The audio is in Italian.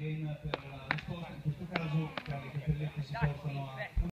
Again per la risposta, in questo caso tra le capellette si portano a